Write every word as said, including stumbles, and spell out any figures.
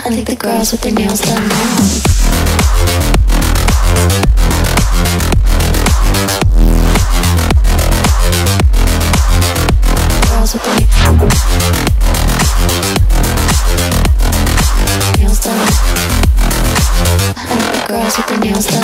I like the girls with their nails done now. Girls with their nails done. I like the girls with their nails done.